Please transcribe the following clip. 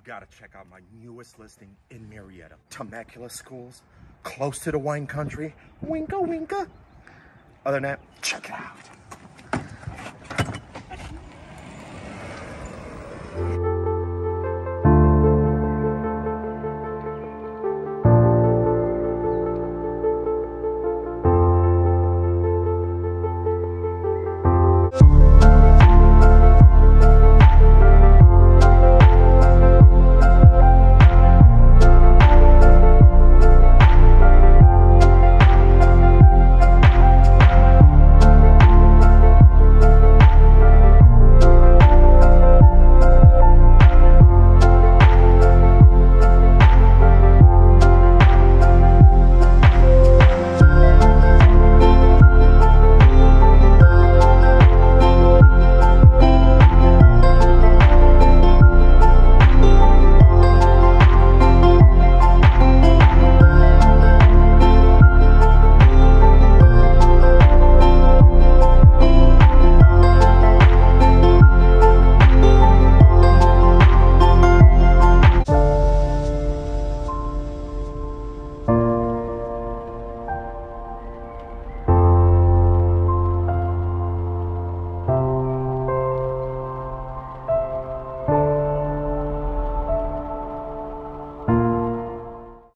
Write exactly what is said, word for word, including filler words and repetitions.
gotta check out my newest listing in Murrieta. Temecula schools, close to the wine country. Winka, winka. Other than that, check it out.